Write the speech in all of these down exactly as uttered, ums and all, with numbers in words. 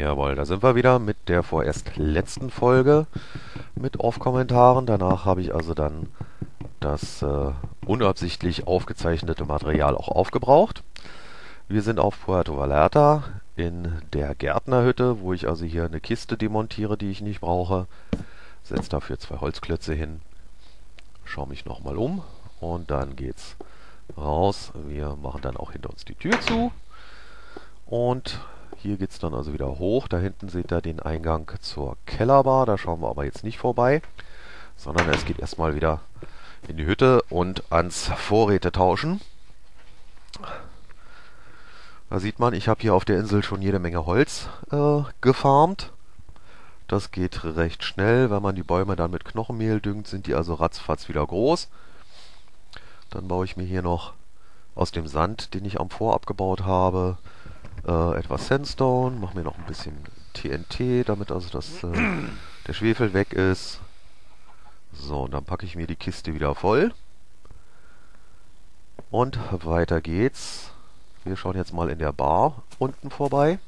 Jawohl, da sind wir wieder mit der vorerst letzten Folge mit Off-Kommentaren. Danach habe ich also dann das äh, unabsichtlich aufgezeichnete Material auch aufgebraucht. Wir sind auf Puerto Vallarta in der Gärtnerhütte, wo ich also hier eine Kiste demontiere, die ich nicht brauche. Setze dafür zwei Holzklötze hin, schaue mich nochmal um und dann geht's raus. Wir machen dann auch hinter uns die Tür zu. Und hier geht es dann also wieder hoch. Da hinten seht ihr den Eingang zur Kellerbar. Da schauen wir aber jetzt nicht vorbei, sondern es geht erstmal wieder in die Hütte und ans Vorräte tauschen. Da sieht man, ich habe hier auf der Insel schon jede Menge Holz äh, gefarmt. Das geht recht schnell. Wenn man die Bäume dann mit Knochenmehl düngt, sind die also ratzfatz wieder groß. Dann baue ich mir hier noch aus dem Sand, den ich am Vor abgebaut habe, Äh, etwas Sandstone, mache mir noch ein bisschen T N T, damit also das, äh, der Schwefel weg ist. So, und dann packe ich mir die Kiste wieder voll. Und weiter geht's. Wir schauen jetzt mal in der Bar unten vorbei.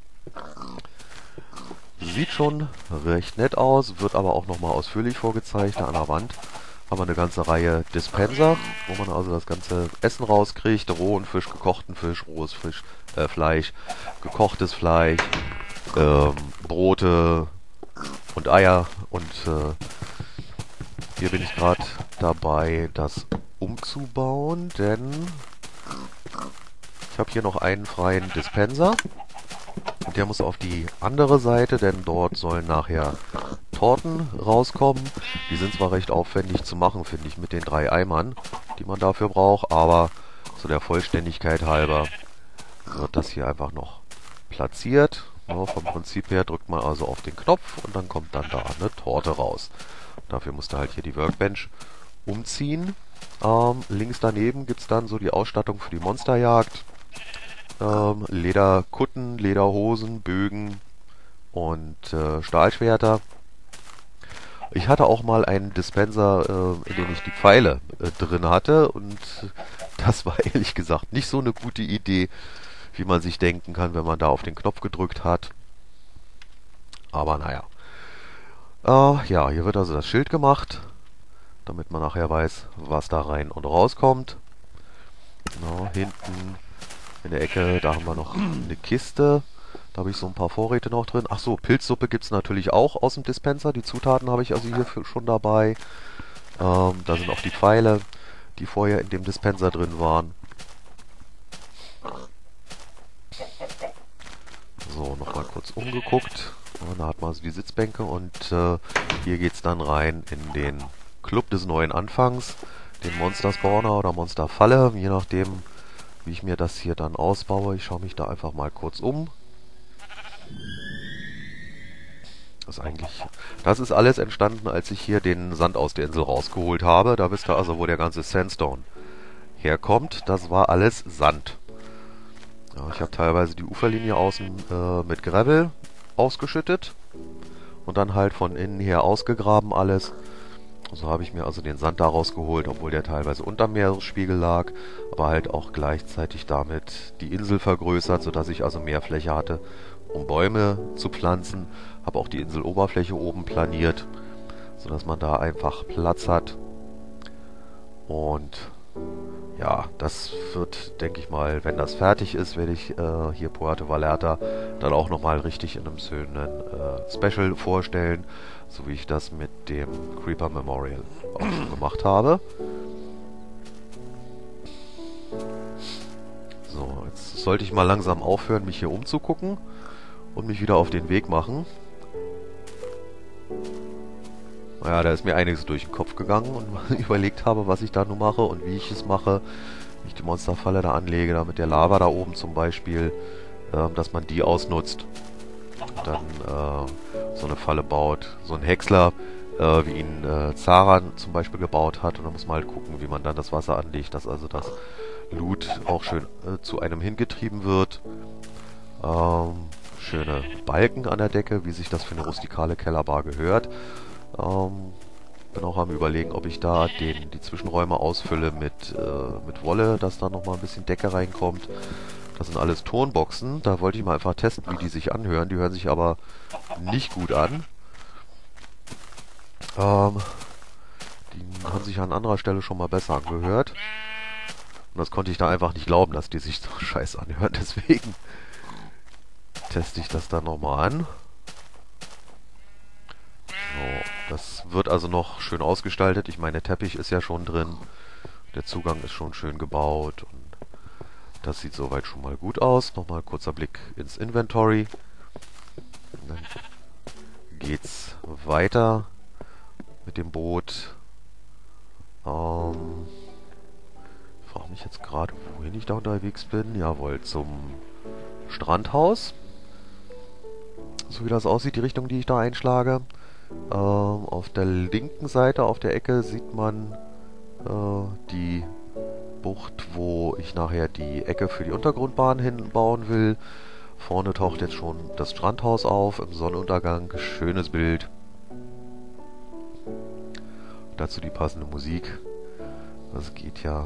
Sieht schon recht nett aus, wird aber auch nochmal ausführlich vorgezeigt. Da an der Wand haben wir eine ganze Reihe Dispenser, wo man also das ganze Essen rauskriegt. Rohen Fisch, gekochten Fisch, rohes Fisch, äh, Fleisch, gekochtes Fleisch, ähm, Brote und Eier. Und äh, hier bin ich gerade dabei, das umzubauen, denn ich habe hier noch einen freien Dispenser. Und der muss auf die andere Seite, denn dort sollen nachher Torten rauskommen. Die sind zwar recht aufwendig zu machen, finde ich, mit den drei Eimern, die man dafür braucht, aber zu der Vollständigkeit halber wird das hier einfach noch platziert. Ja, vom Prinzip her drückt man also auf den Knopf und dann kommt dann da eine Torte raus. Dafür musst du halt hier die Workbench umziehen. Ähm, links daneben gibt es dann so die Ausstattung für die Monsterjagd. Ähm, Lederkutten, Lederhosen, Bögen und äh, Stahlschwerter. Ich hatte auch mal einen Dispenser, äh, in dem ich die Pfeile äh, drin hatte, und das war ehrlich gesagt nicht so eine gute Idee, wie man sich denken kann, wenn man da auf den Knopf gedrückt hat. Aber naja. Äh, ja, hier wird also das Schild gemacht, damit man nachher weiß, was da rein und rauskommt. Genau, hinten in der Ecke, da haben wir noch eine Kiste. Da habe ich so ein paar Vorräte noch drin. Ach so, Pilzsuppe gibt es natürlich auch aus dem Dispenser. Die Zutaten habe ich also hier für, schon dabei. Ähm, da sind auch die Pfeile, die vorher in dem Dispenser drin waren. So, nochmal kurz umgeguckt. Und da hat man also die Sitzbänke und äh, hier geht es dann rein in den Club des neuen Anfangs. Den Monster Spawner oder Monster Falle, je nachdem, wie ich mir das hier dann ausbaue. Ich schaue mich da einfach mal kurz um. Das ist eigentlich, das ist alles entstanden, als ich hier den Sand aus der Insel rausgeholt habe. Da wisst ihr also, wo der ganze Sandstone herkommt. Das war alles Sand. Ja, ich habe teilweise die Uferlinie außen äh, mit Gravel ausgeschüttet und dann halt von innen her ausgegraben alles. So habe ich mir also den Sand da rausgeholt, obwohl der teilweise unter dem Meeresspiegel lag, aber halt auch gleichzeitig damit die Insel vergrößert, sodass ich also mehr Fläche hatte, um Bäume zu pflanzen. Habe auch die Inseloberfläche oben planiert, sodass man da einfach Platz hat. Und ja, das wird, denke ich mal, wenn das fertig ist, werde ich äh, hier Puerto Vallarta dann auch nochmal richtig in einem schönen äh, Special vorstellen, so wie ich das mit dem Creeper Memorial auch schon gemacht habe. So, jetzt sollte ich mal langsam aufhören, mich hier umzugucken und mich wieder auf den Weg machen. Naja, da ist mir einiges durch den Kopf gegangen und überlegt habe, was ich da nun mache und wie ich es mache. Wie ich die Monsterfalle da anlege, da mit der Lava da oben zum Beispiel, äh, dass man die ausnutzt. Und dann äh, so eine Falle baut. So ein Häcksler, äh, wie ihn äh, Zaran zum Beispiel gebaut hat. Und da muss man halt gucken, wie man dann das Wasser anlegt, dass also das Loot auch schön äh, zu einem hingetrieben wird. Ähm, schöne Balken an der Decke, wie sich das für eine rustikale Kellerbar gehört. Ähm, bin auch am Überlegen, ob ich da den, die Zwischenräume ausfülle mit, äh, mit Wolle, dass da nochmal ein bisschen Decke reinkommt. Das sind alles Tonboxen. Da wollte ich mal einfach testen, wie die sich anhören. Die hören sich aber nicht gut an. Ähm, die haben sich an anderer Stelle schon mal besser angehört. Und das konnte ich da einfach nicht glauben, dass die sich so scheiß anhören. Deswegen teste ich das dann nochmal an. So, das wird also noch schön ausgestaltet. Ich meine, der Teppich ist ja schon drin. Der Zugang ist schon schön gebaut. Und das sieht soweit schon mal gut aus. Nochmal kurzer Blick ins Inventory. Und dann geht's weiter mit dem Boot. Ähm, ich frage mich jetzt gerade, wohin ich da unterwegs bin. Jawohl, zum Strandhaus. So wie das aussieht, die Richtung, die ich da einschlage. Ähm, auf der linken Seite, auf der Ecke, sieht man äh, die Bucht, wo ich nachher die Ecke für die Untergrundbahn hinbauen will. Vorne taucht jetzt schon das Strandhaus auf im Sonnenuntergang. Schönes Bild. Dazu die passende Musik. Das geht ja.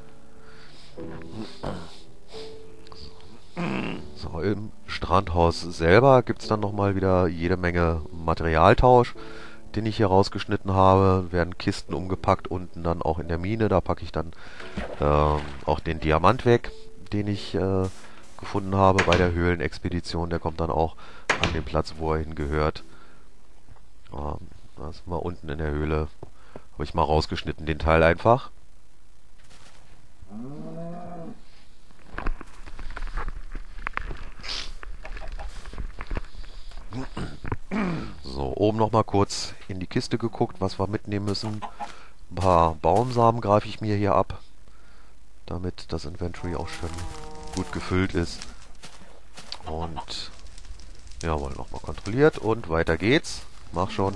So, im Strandhaus selber gibt es dann nochmal wieder jede Menge Materialtausch, den ich hier rausgeschnitten habe. Werden Kisten umgepackt, unten dann auch in der Mine. Da packe ich dann ähm, auch den Diamant weg, den ich äh, gefunden habe bei der Höhlenexpedition. Der kommt dann auch an den Platz, wo er hingehört. Ähm, das ist mal unten in der Höhle. Habe ich mal rausgeschnitten, den Teil einfach. So, oben nochmal kurz in die Kiste geguckt, was wir mitnehmen müssen. Ein paar Baumsamen greife ich mir hier ab, damit das Inventory auch schön gut gefüllt ist. Und jawohl, nochmal kontrolliert und weiter geht's. Mach schon.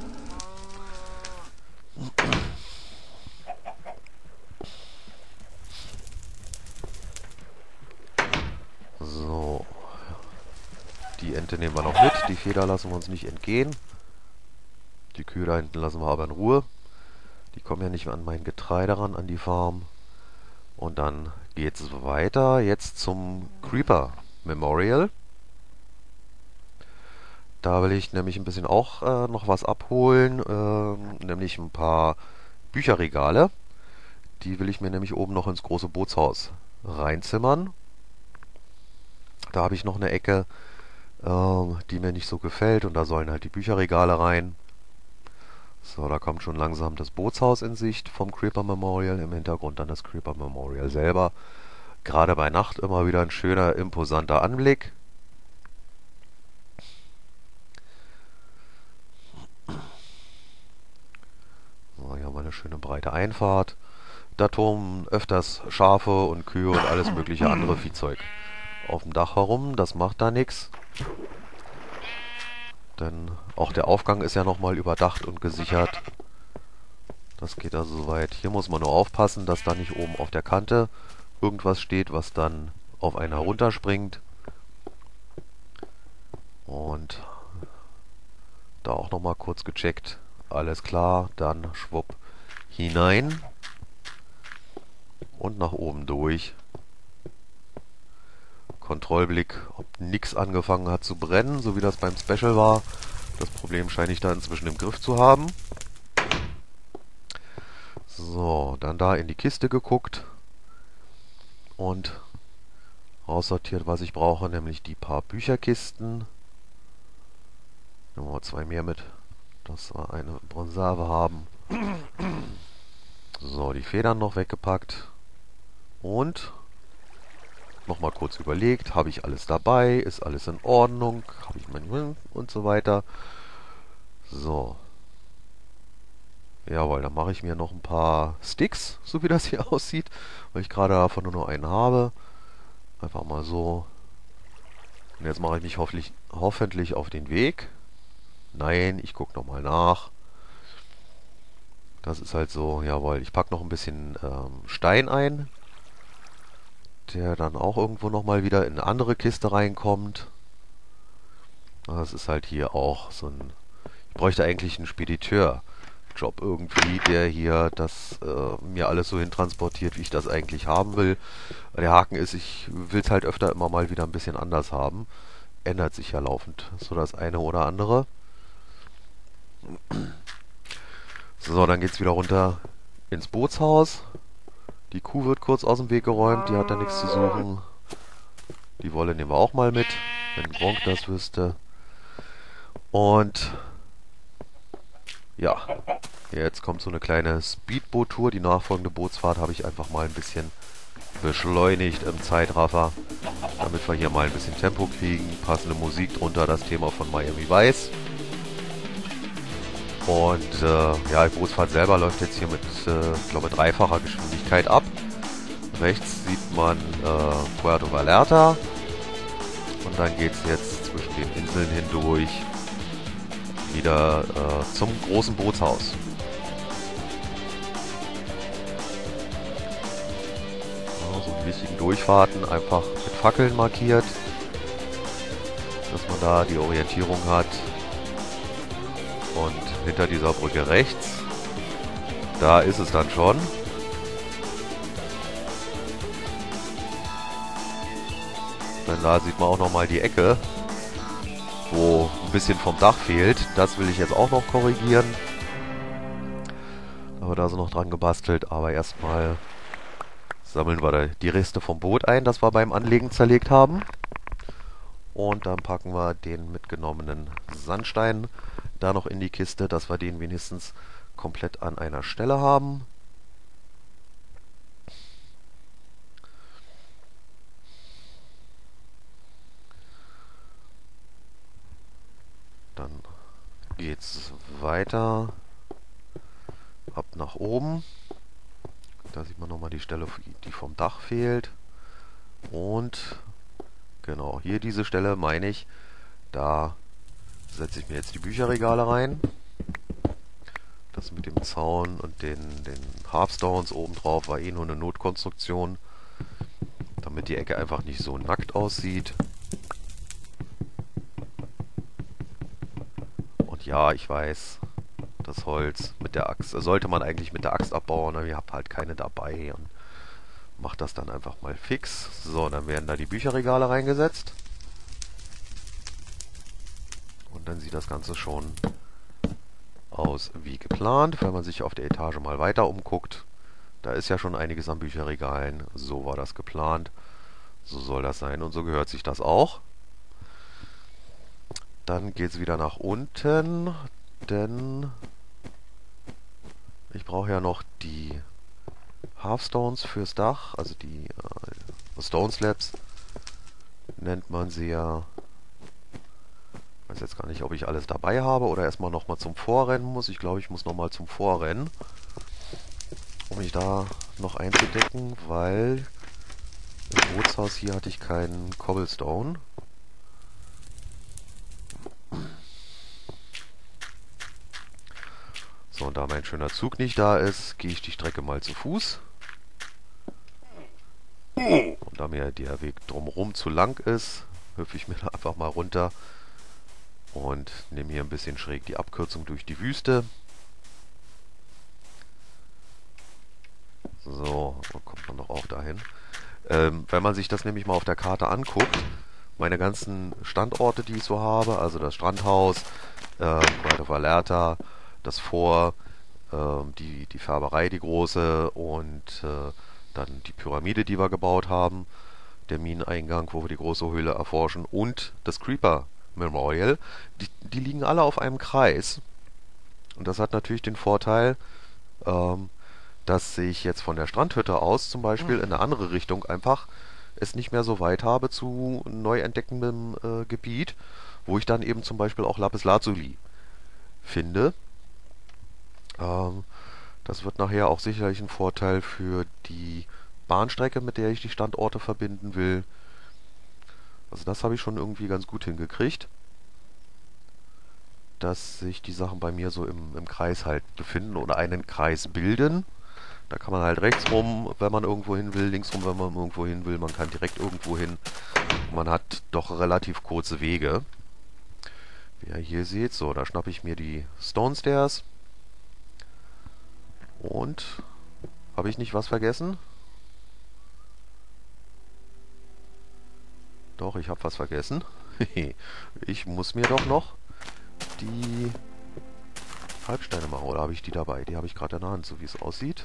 So. Die Ente nehmen wir noch mit. Die Feder lassen wir uns nicht entgehen. Die Kühe da hinten lassen wir aber in Ruhe. Die kommen ja nicht mehr an mein Getreide ran, an die Farm. Und dann geht's weiter. Jetzt zum Creeper Memorial. Da will ich nämlich ein bisschen auch äh, noch was abholen. Äh, nämlich ein paar Bücherregale. Die will ich mir nämlich oben noch ins große Bootshaus reinzimmern. Da habe ich noch eine Ecke, äh, die mir nicht so gefällt. Und da sollen halt die Bücherregale rein. So, da kommt schon langsam das Bootshaus in Sicht vom Creeper Memorial. Im Hintergrund dann das Creeper Memorial selber. Gerade bei Nacht immer wieder ein schöner, imposanter Anblick. So, hier haben wir eine schöne breite Einfahrt. Da turmen öfters Schafe und Kühe und alles mögliche andere Viehzeug auf dem Dach herum. Das macht da nichts. Denn auch der Aufgang ist ja nochmal überdacht und gesichert. Das geht also soweit. Hier muss man nur aufpassen, dass da nicht oben auf der Kante irgendwas steht, was dann auf einen herunterspringt. Und da auch nochmal kurz gecheckt. Alles klar, dann schwupp hinein. Und nach oben durch. Kontrollblick, ob nichts angefangen hat zu brennen, so wie das beim Special war. Das Problem scheine ich da inzwischen im Griff zu haben. So, dann da in die Kiste geguckt und aussortiert, was ich brauche, nämlich die paar Bücherkisten. Nehmen wir zwei mehr mit, dass wir eine Reserve haben. So, die Federn noch weggepackt und nochmal kurz überlegt, habe ich alles dabei, ist alles in Ordnung, habe ich mein und so weiter. So. Jawohl, dann mache ich mir noch ein paar Sticks, so wie das hier aussieht, weil ich gerade davon nur noch einen habe. Einfach mal so. Und jetzt mache ich mich hoffentlich, hoffentlich auf den Weg. Nein, ich gucke nochmal nach. Das ist halt so, jawohl, ich packe noch ein bisschen ähm, Stein ein, der dann auch irgendwo nochmal wieder in eine andere Kiste reinkommt. Das ist halt hier auch so ein... Ich bräuchte eigentlich einen Spediteur, Job irgendwie, der hier das äh, mir alles so hintransportiert, wie ich das eigentlich haben will. Der Haken ist, ich will es halt öfter immer mal wieder ein bisschen anders haben. Ändert sich ja laufend so das eine oder andere. So, dann geht's wieder runter ins Bootshaus. Die Kuh wird kurz aus dem Weg geräumt, die hat da nichts zu suchen. Die Wolle nehmen wir auch mal mit, wenn Gronk das wüsste. Und ja, jetzt kommt so eine kleine Speedboot-Tour. Die nachfolgende Bootsfahrt habe ich einfach mal ein bisschen beschleunigt im Zeitraffer, damit wir hier mal ein bisschen Tempo kriegen. Passende Musik drunter, das Thema von Miami Vice. Und äh, ja, die Bootsfahrt selber läuft jetzt hier mit, äh, ich glaube, dreifacher Geschwindigkeit ab. Rechts sieht man äh, Puerto Vallarta. Und dann geht es jetzt zwischen den Inseln hindurch wieder äh, zum großen Bootshaus. Ja, so die wichtigen Durchfahrten einfach mit Fackeln markiert, dass man da die Orientierung hat. Und hinter dieser Brücke rechts, da ist es dann schon. Denn da sieht man auch nochmal die Ecke, wo ein bisschen vom Dach fehlt. Das will ich jetzt auch noch korrigieren. Da wird also noch dran gebastelt, aber erstmal sammeln wir die Reste vom Boot ein, das wir beim Anlegen zerlegt haben. Und dann packen wir den mitgenommenen Sandstein da noch in die Kiste, dass wir den wenigstens komplett an einer Stelle haben. Dann geht's weiter ab nach oben. Da sieht man nochmal die Stelle, die vom Dach fehlt. Und genau, hier diese Stelle meine ich, da setze ich mir jetzt die Bücherregale rein. Das mit dem Zaun und den, den Halfstones obendrauf war eh nur eine Notkonstruktion, damit die Ecke einfach nicht so nackt aussieht. Und ja, ich weiß, das Holz mit der Axt, sollte man eigentlich mit der Axt abbauen, aber ich habe halt keine dabei und mache das dann einfach mal fix. So, dann werden da die Bücherregale reingesetzt. Und dann sieht das Ganze schon aus wie geplant. Wenn man sich auf der Etage mal weiter umguckt, da ist ja schon einiges an Bücherregalen. So war das geplant. So soll das sein und so gehört sich das auch. Dann geht es wieder nach unten, denn ich brauche ja noch die Halfstones fürs Dach, also die äh, Stone Slabs nennt man sie ja. Ich weiß jetzt gar nicht, ob ich alles dabei habe oder erstmal nochmal zum Vorrennen muss. Ich glaube, ich muss nochmal zum Vorrennen, um mich da noch einzudecken, weil im Bootshaus hier hatte ich keinen Cobblestone. So, und da mein schöner Zug nicht da ist, gehe ich die Strecke mal zu Fuß. Und da mir der Weg drumherum zu lang ist, hüpfe ich mir da einfach mal runter und nehme hier ein bisschen schräg die Abkürzung durch die Wüste. So, wo kommt man doch auch dahin? Ähm, wenn man sich das nämlich mal auf der Karte anguckt, meine ganzen Standorte, die ich so habe, also das Strandhaus, äh, Puerto Vallarta, das Fort, äh, die, die Färberei, die große und äh, dann die Pyramide, die wir gebaut haben, der Mineneingang, wo wir die große Höhle erforschen und das Creeper Memorial, die, die liegen alle auf einem Kreis. Und das hat natürlich den Vorteil, ähm, dass ich jetzt von der Strandhütte aus zum Beispiel in eine andere Richtung einfach es nicht mehr so weit habe zu neu entdeckendem äh, Gebiet, wo ich dann eben zum Beispiel auch Lapislazuli finde. Ähm, das wird nachher auch sicherlich ein Vorteil für die Bahnstrecke, mit der ich die Standorte verbinden will. Also das habe ich schon irgendwie ganz gut hingekriegt, dass sich die Sachen bei mir so im, im Kreis halt befinden oder einen Kreis bilden. Da kann man halt rechts rum, wenn man irgendwo hin will, links rum, wenn man irgendwo hin will. Man kann direkt irgendwo hin. Man hat doch relativ kurze Wege. Wie ihr hier seht, so, da schnappe ich mir die Stone Stairs. Und habe ich nicht was vergessen? Doch, ich habe was vergessen. Ich muss mir doch noch die Halbsteine machen. Oder habe ich die dabei? Die habe ich gerade in der Hand, so wie es aussieht.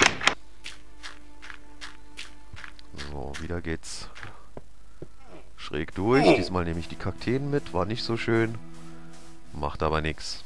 So, wieder geht's schräg durch. Diesmal nehme ich die Kakteen mit. War nicht so schön. Macht aber nichts.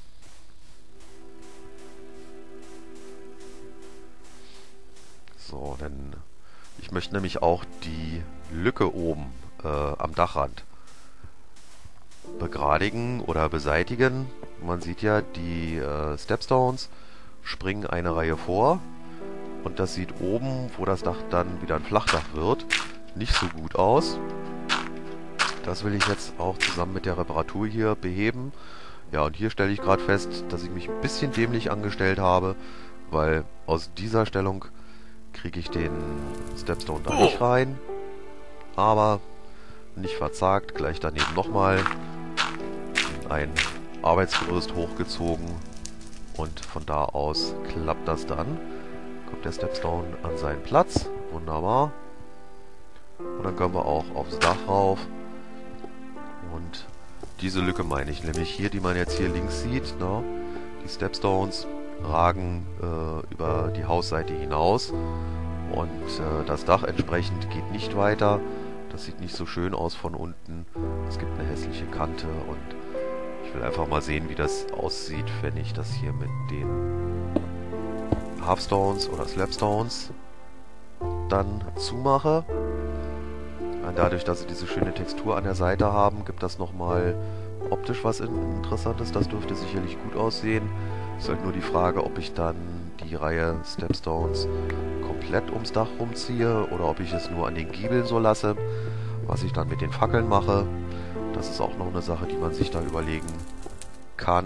So, denn ich möchte nämlich auch die Lücke oben äh, am Dachrand begradigen oder beseitigen. Man sieht ja, die äh, Stepstones springen eine Reihe vor und das sieht oben, wo das Dach dann wieder ein Flachdach wird, nicht so gut aus. Das will ich jetzt auch zusammen mit der Reparatur hier beheben. Ja, und hier stelle ich gerade fest, dass ich mich ein bisschen dämlich angestellt habe, weil aus dieser Stellung kriege ich den Stepstone da nicht rein. Aber nicht verzagt, gleich daneben nochmal ein Arbeitsgerüst hochgezogen und von da aus klappt das dann. Kommt der Stepstone an seinen Platz. Wunderbar. Und dann können wir auch aufs Dach rauf. Und diese Lücke meine ich, nämlich hier, die man jetzt hier links sieht. Ne? Die Stepstones ragen äh, über die Hausseite hinaus. Und äh, das Dach entsprechend geht nicht weiter. Das sieht nicht so schön aus von unten. Es gibt eine hässliche Kante und ich will einfach mal sehen, wie das aussieht, wenn ich das hier mit den Halfstones oder Slabstones dann zumache. Und dadurch, dass sie diese schöne Textur an der Seite haben, gibt das nochmal optisch was Interessantes. Das dürfte sicherlich gut aussehen. Es ist halt nur die Frage, ob ich dann die Reihe Stepstones komplett ums Dach rumziehe oder ob ich es nur an den Giebeln so lasse. Was ich dann mit den Fackeln mache, das ist auch noch eine Sache, die man sich da überlegen kann.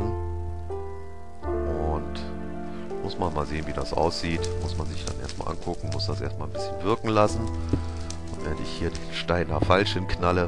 Und muss man mal sehen, wie das aussieht. Muss man sich dann erstmal angucken, muss das erstmal ein bisschen wirken lassen. Und wenn ich hier den Stein da falsch hinknalle,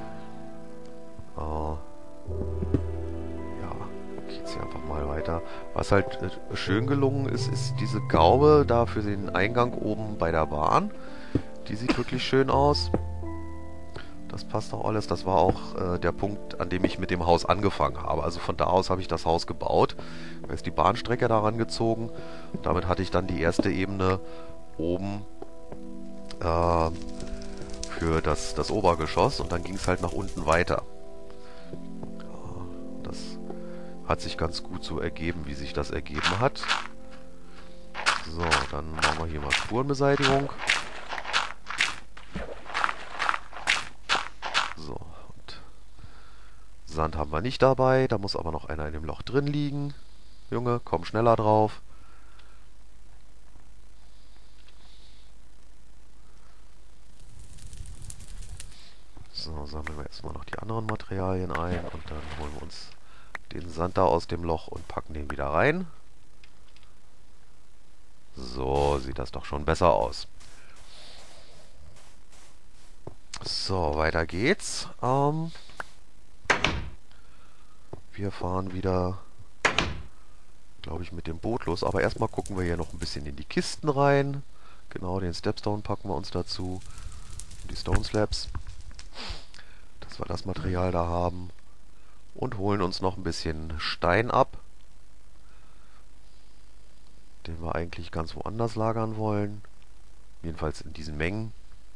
äh, ja, geht's hier einfach mal weiter. Was halt äh, schön gelungen ist, ist diese Gaube da für den Eingang oben bei der Bahn. Die sieht wirklich schön aus. Das passt auch alles. Das war auch äh, der Punkt, an dem ich mit dem Haus angefangen habe. Also von da aus habe ich das Haus gebaut. Da ist die Bahnstrecke daran gezogen. Und damit hatte ich dann die erste Ebene oben äh, für das, das Obergeschoss. Und dann ging es halt nach unten weiter. Das hat sich ganz gut so ergeben, wie sich das ergeben hat. So, dann machen wir hier mal Spurenbeseitigung. So, und Sand haben wir nicht dabei. Da muss aber noch einer in dem Loch drin liegen. Junge, komm schneller drauf. So, sammeln wir erstmal noch die anderen Materialien ein und dann holen wir uns den Sand da aus dem Loch und packen den wieder rein. So sieht das doch schon besser aus. So, weiter geht's. Ähm, wir fahren wieder, glaube ich, mit dem Boot los. Aber erstmal gucken wir hier noch ein bisschen in die Kisten rein. Genau, den Stepstone packen wir uns dazu. Die Stone Slabs. Dass wir das Material da haben. Und holen uns noch ein bisschen Stein ab. Den wir eigentlich ganz woanders lagern wollen. Jedenfalls in diesen Mengen.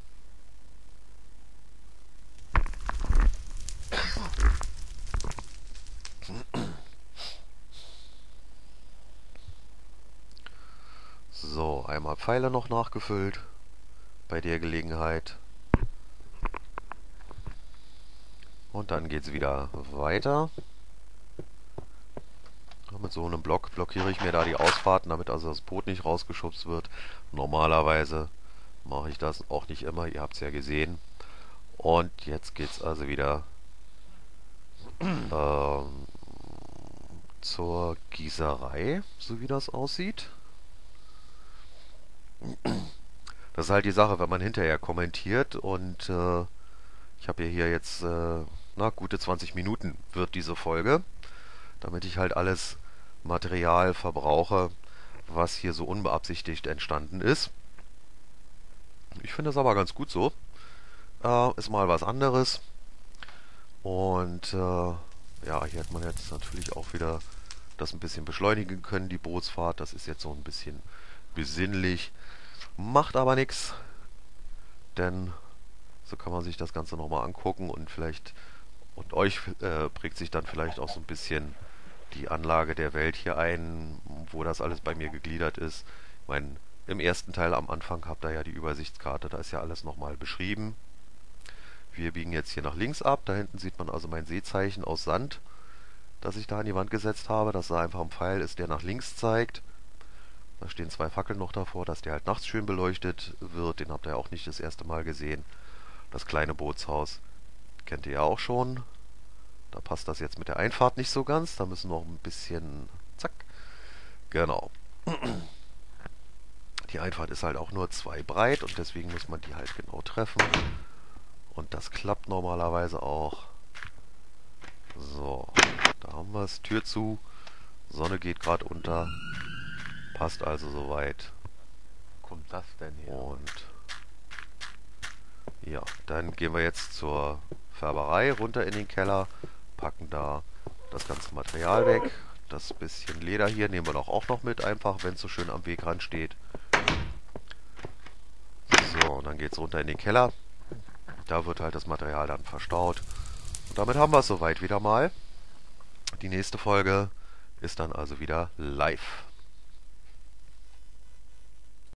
So, einmal Pfeile noch nachgefüllt bei der Gelegenheit. Und dann geht es wieder weiter. Mit so einem Block blockiere ich mir da die Ausfahrten, damit also das Boot nicht rausgeschubst wird. Normalerweise mache ich das auch nicht immer, ihr habt es ja gesehen. Und jetzt geht es also wieder ähm, zur Gießerei, so wie das aussieht. Das ist halt die Sache, wenn man hinterher kommentiert und äh, ich habe ja hier jetzt, äh, na, gute zwanzig Minuten wird diese Folge, damit ich halt alles Material verbrauche, was hier so unbeabsichtigt entstanden ist. Ich finde es aber ganz gut so. Äh, ist mal was anderes. Und äh, ja, hier hat man jetzt natürlich auch wieder das ein bisschen beschleunigen können, die Bootsfahrt. Das ist jetzt so ein bisschen besinnlich. Macht aber nichts, denn so kann man sich das Ganze nochmal angucken und vielleicht und euch äh, prägt sich dann vielleicht auch so ein bisschen die Anlage der Welt hier ein, wo das alles bei mir gegliedert ist. Ich meine, im ersten Teil am Anfang habt ihr ja die Übersichtskarte, da ist ja alles nochmal beschrieben. Wir biegen jetzt hier nach links ab, da hinten sieht man also mein Seezeichen aus Sand, das ich da an die Wand gesetzt habe, dass da einfach ein Pfeil ist, der nach links zeigt. Da stehen zwei Fackeln noch davor, dass der halt nachts schön beleuchtet wird, den habt ihr ja auch nicht das erste Mal gesehen. Das kleine Bootshaus kennt ihr ja auch schon. Da passt das jetzt mit der Einfahrt nicht so ganz. Da müssen wir noch ein bisschen... Zack. Genau. Die Einfahrt ist halt auch nur zwei breit und deswegen muss man die halt genau treffen. Und das klappt normalerweise auch. So, da haben wir es. Tür zu. Sonne geht gerade unter. Passt also soweit. Wo kommt das denn her? Und ja, dann gehen wir jetzt zur Färberei runter in den Keller, packen da das ganze Material weg. Das bisschen Leder hier nehmen wir doch auch noch mit, einfach, wenn es so schön am Wegrand steht. So, und dann geht es runter in den Keller. Da wird halt das Material dann verstaut. Und damit haben wir es soweit wieder mal. Die nächste Folge ist dann also wieder live.